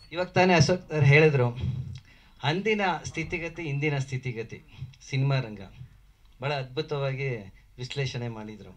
ಇವಾಗ ತಾನೇ ಅಶೋಕ್ ಸರ್ ಹೇಳಿದ್ರು, ಅಂದಿನ ಸ್ಥಿತಿಗತಿ ಇಂದಿನ ಸ್ಥಿತಿಗತಿ ಸಿನಿಮಾ ರಂಗ ಭಾಳ ಅದ್ಭುತವಾಗಿ ವಿಶ್ಲೇಷಣೆ ಮಾಡಿದರು.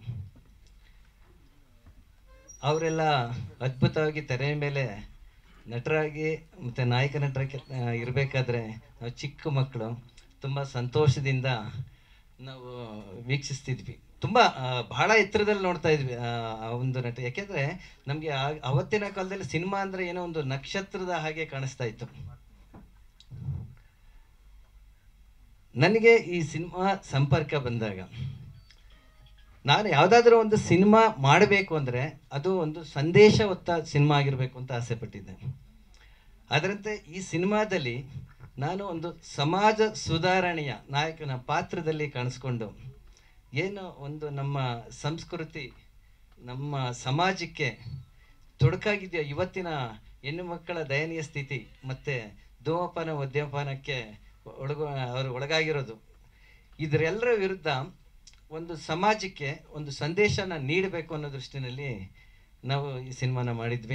ಅವರೆಲ್ಲ ಅದ್ಭುತವಾಗಿ ತೆರೆ ಮೇಲೆ ನಟರಾಗಿ ಮತ್ತು ನಾಯಕ ನಟರಾಗಿ ಇರಬೇಕಾದ್ರೆ ನಾವು ಚಿಕ್ಕ ಮಕ್ಕಳು ತುಂಬ ಸಂತೋಷದಿಂದ ನಾವು ವೀಕ್ಷಿಸ್ತಿದ್ವಿ. ತುಂಬ ಬಹಳ ಎತ್ತರದಲ್ಲಿ ನೋಡ್ತಾ ಇದ್ವಿ ಆ ಒಂದು ನಟ. ಯಾಕೆಂದರೆ ನಮಗೆ ಅವತ್ತಿನ ಕಾಲದಲ್ಲಿ ಸಿನಿಮಾ ಅಂದರೆ ಏನೋ ಒಂದು ನಕ್ಷತ್ರದ ಹಾಗೆ ಕಾಣಿಸ್ತಾ ಇತ್ತು. ನನಗೆ ಈ ಸಿನಿಮಾ ಸಂಪರ್ಕ ಬಂದಾಗ ನಾನು ಯಾವುದಾದ್ರೂ ಒಂದು ಸಿನಿಮಾ ಮಾಡಬೇಕು ಅಂದರೆ ಅದು ಒಂದು ಸಂದೇಶ ಹೊತ್ತ ಸಿನಿಮಾ ಆಗಿರಬೇಕು ಅಂತ ಆಸೆ ಪಟ್ಟಿದ್ದೆ. ಅದರಂತೆ ಈ ಸಿನಿಮಾದಲ್ಲಿ ನಾನು ಒಂದು ಸಮಾಜ ಸುಧಾರಣೆಯ ನಾಯಕನ ಪಾತ್ರದಲ್ಲಿ ಕಾಣಿಸ್ಕೊಂಡು ಏನು ಒಂದು ನಮ್ಮ ಸಂಸ್ಕೃತಿ ನಮ್ಮ ಸಮಾಜಕ್ಕೆ ತೊಡಕಾಗಿದೆಯೋ, ಇವತ್ತಿನ ಹೆಣ್ಣು ಮಕ್ಕಳ ದಯನೀಯ ಸ್ಥಿತಿ ಮತ್ತು ಧೂಮಪಾನ ಮದ್ಯಪಾನಕ್ಕೆ ಅವರು ಒಳಗಾಗಿರೋದು, ಇದರೆಲ್ಲರ ವಿರುದ್ಧ ಒಂದು ಸಮಾಜಕ್ಕೆ ಒಂದು ಸಂದೇಶನ ನೀಡಬೇಕು ಅನ್ನೋ ದೃಷ್ಟಿನಲ್ಲಿ ನಾವು ಈ ಸಿನಿಮಾನ ಮಾಡಿದ್ವಿ.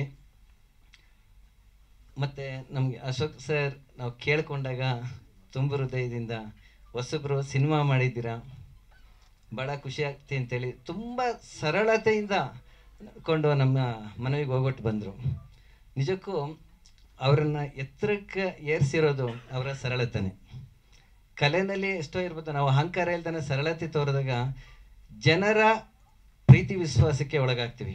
ಮತ್ತು ನಮಗೆ ಅಶೋಕ್ ಸರ್ ನಾವು ಕೇಳಿಕೊಂಡಾಗ ತುಂಬ ಹೃದಯದಿಂದ ಹೊಸಬ್ರು ಸಿನಿಮಾ ಮಾಡಿದ್ದೀರಾ, ಭಾಳ ಖುಷಿ ಆಗ್ತಿ ಅಂತೇಳಿ ತುಂಬ ಸರಳತೆಯಿಂದ ಕೊಂಡು ನಮ್ಮ ಮನವಿಗೆ ಹೋಗೊಟ್ಟು ಬಂದರು. ನಿಜಕ್ಕೂ ಅವರನ್ನು ಎತ್ತರಕ್ಕೆ ಏರಿಸಿರೋದು ಅವರ ಸರಳತೆನೇ. ಕಲೆಯಲ್ಲಿ ಎಷ್ಟೋ ಇರ್ಬೋದು, ನಾವು ಅಹಂಕಾರ ಇಲ್ದಾನೆ ಸರಳತೆ ತೋರಿದಾಗ ಜನರ ಪ್ರೀತಿ ವಿಶ್ವಾಸಕ್ಕೆ ಒಳಗಾಗ್ತೀವಿ.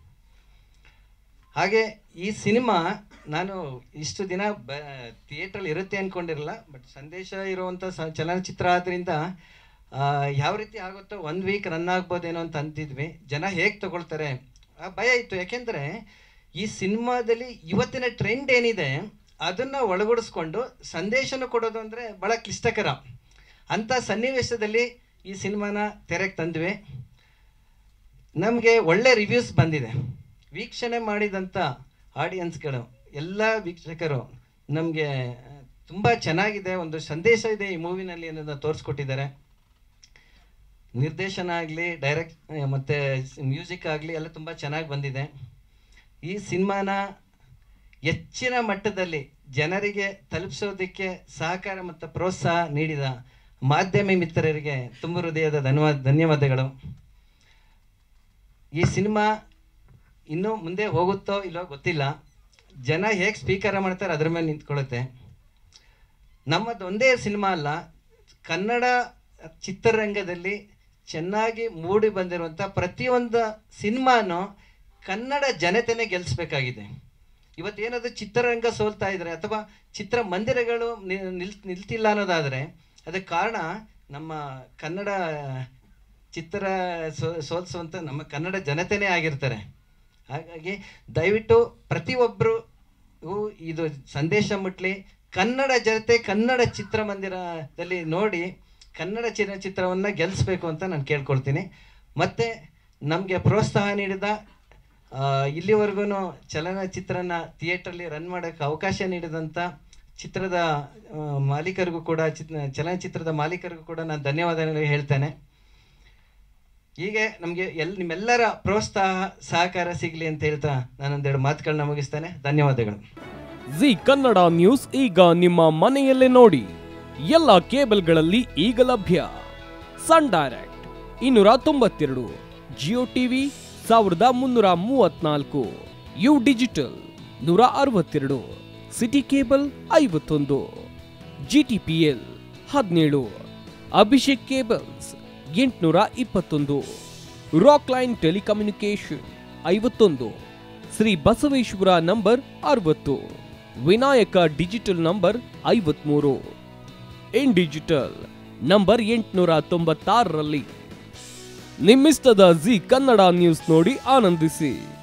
ಹಾಗೆ ಈ ಸಿನಿಮಾ ನಾನು ಇಷ್ಟು ದಿನ ಥಿಯೇಟ್ರಲ್ಲಿ ಇರುತ್ತೆ ಅಂದ್ಕೊಂಡಿರಲ್ಲ, ಬಟ್ ಸಂದೇಶ ಇರುವಂಥ ಚಲನಚಿತ್ರ ಆದ್ದರಿಂದ ಯಾವ ರೀತಿ ಆಗುತ್ತೋ 1 ವೀಕ್ ರನ್ ಆಗ್ಬೋದೇನೋ ಅಂತ ಅಂತಿದ್ವಿ. ಜನ ಹೇಗೆ ತಗೊಳ್ತಾರೆ ಭಯ ಇತ್ತು. ಯಾಕೆಂದರೆ ಈ ಸಿನಿಮಾದಲ್ಲಿ ಇವತ್ತಿನ ಟ್ರೆಂಡ್ ಏನಿದೆ ಅದನ್ನು ಒಳಗೂಡಿಸ್ಕೊಂಡು ಸಂದೇಶನ ಕೊಡೋದು ಅಂದರೆ ಭಾಳ ಕ್ಲಿಷ್ಟಕರ. ಅಂಥ ಸನ್ನಿವೇಶದಲ್ಲಿ ಈ ಸಿನಿಮಾನ ತೆರೆಗೆ ತಂದ್ವಿ. ನಮಗೆ ಒಳ್ಳೆ ರಿವ್ಯೂಸ್ ಬಂದಿದೆ. ವೀಕ್ಷಣೆ ಮಾಡಿದಂಥ ಆಡಿಯನ್ಸ್ಗಳು ಎಲ್ಲ ವೀಕ್ಷಕರು ನಮಗೆ ತುಂಬ ಚೆನ್ನಾಗಿದೆ, ಒಂದು ಸಂದೇಶ ಇದೆ ಈ ಮೂವಿನಲ್ಲಿ ಅನ್ನೋದನ್ನು ತೋರಿಸ್ಕೊಟ್ಟಿದ್ದಾರೆ. ನಿರ್ದೇಶನ ಆಗಲಿ, ಡೈರೆಕ್ಟ್ ಮತ್ತು ಮ್ಯೂಸಿಕ್ ಆಗಲಿ ಎಲ್ಲ ತುಂಬ ಚೆನ್ನಾಗಿ ಬಂದಿದೆ. ಈ ಸಿನಿಮಾನ ಹೆಚ್ಚಿನ ಮಟ್ಟದಲ್ಲಿ ಜನರಿಗೆ ತಲುಪಿಸೋದಕ್ಕೆ ಸಹಕಾರ ಮತ್ತು ಪ್ರೋತ್ಸಾಹ ನೀಡಿದ ಮಾಧ್ಯಮ ಮಿತ್ರರಿಗೆ ತುಂಬ ಹೃದಯದ ಧನ್ಯವಾದಗಳು. ಈ ಸಿನಿಮಾ ಇನ್ನೂ ಮುಂದೆ ಹೋಗುತ್ತೋ ಇಲ್ಲೋ ಗೊತ್ತಿಲ್ಲ, ಜನ ಹೇಗೆ ಸ್ವೀಕಾರ ಮಾಡ್ತಾರೆ ಅದ್ರ ಮೇಲೆ ನಿಂತ್ಕೊಳ್ಳುತ್ತೆ. ನಮ್ಮದು ಒಂದೇ ಸಿನಿಮಾ ಅಲ್ಲ, ಕನ್ನಡ ಚಿತ್ರರಂಗದಲ್ಲಿ ಚೆನ್ನಾಗಿ ಮೂಡಿ ಬಂದಿರುವಂಥ ಪ್ರತಿಯೊಂದು ಸಿನಿಮಾನು ಕನ್ನಡ ಜನತೆನೇ ಗೆಲ್ಲಿಸ್ಬೇಕಾಗಿದೆ. ಇವತ್ತೇನಾದರೂ ಚಿತ್ರರಂಗ ಸೋಲ್ತಾ ಇದ್ದಾರೆ ಅಥವಾ ಚಿತ್ರಮಂದಿರಗಳು ನಿಲ್ತಿಲ್ಲ ಅನ್ನೋದಾದರೆ ಅದಕ್ಕೆ ಕಾರಣ ನಮ್ಮ ಕನ್ನಡ ಚಿತ್ರ ಸೋಲಿಸುವಂಥ ನಮ್ಮ ಕನ್ನಡ ಜನತೆನೇ ಆಗಿರ್ತಾರೆ. ಹಾಗಾಗಿ ದಯವಿಟ್ಟು ಪ್ರತಿಯೊಬ್ಬರು ಇದು ಸಂದೇಶ ಮುಟ್ಲಿ, ಕನ್ನಡ ಜನತೆ ಕನ್ನಡ ಚಿತ್ರಮಂದಿರದಲ್ಲಿ ನೋಡಿ ಕನ್ನಡ ಚಲನಚಿತ್ರವನ್ನು ಗೆಲ್ಲಿಸ್ಬೇಕು ಅಂತ ನಾನು ಕೇಳ್ಕೊಳ್ತೀನಿ. ಮತ್ತು ನಮಗೆ ಪ್ರೋತ್ಸಾಹ ನೀಡಿದ ಇಲ್ಲಿವರೆಗೂ ಚಲನಚಿತ್ರನ ಥಿಯೇಟ್ರಲ್ಲಿ ರನ್ ಮಾಡೋಕ್ಕೆ ಅವಕಾಶ ನೀಡಿದಂಥ ಚಿತ್ರದ ಮಾಲೀಕರಿಗೂ ಕೂಡ ಚಲನಚಿತ್ರದ ಮಾಲೀಕರಿಗೂ ಕೂಡ ನಾನು ಧನ್ಯವಾದಗಳು ಹೇಳ್ತೇನೆ. ಹೀಗೆ ನಮಗೆ ನಿಮ್ಮೆಲ್ಲರ ಪ್ರೋತ್ಸಾಹ ಸಹಕಾರ ಸಿಗಲಿ ಅಂತ ಹೇಳ್ತಾ ನಾನೊಂದೆರಡು ಮಾತುಗಳನ್ನ ಮುಗಿಸ್ತೇನೆ. ಧನ್ಯವಾದಗಳು. ಜಿ ಕನ್ನಡ ನ್ಯೂಸ್ ಈಗ ನಿಮ್ಮ ಮನೆಯಲ್ಲೇ ನೋಡಿ. ಎಲ್ಲ ಕೇಬಲ್ಗಳಲ್ಲಿ ಈಗ ಲಭ್ಯ. Sun Direct 292, Jio TV 1334, U digital 162, city cable 51, GTPL 17, Abhishek cables 821, rock line telecommunication 51, Shri Basaveshwara number 60, Vinayaka digital number 53, in digital number 896ರಲ್ಲಿ. ನಿಮ್ಮಿಸ್ತದ ಜಿ ಕನ್ನಡ ನ್ಯೂಸ್ ನೋಡಿ ಆನಂದಿಸಿ.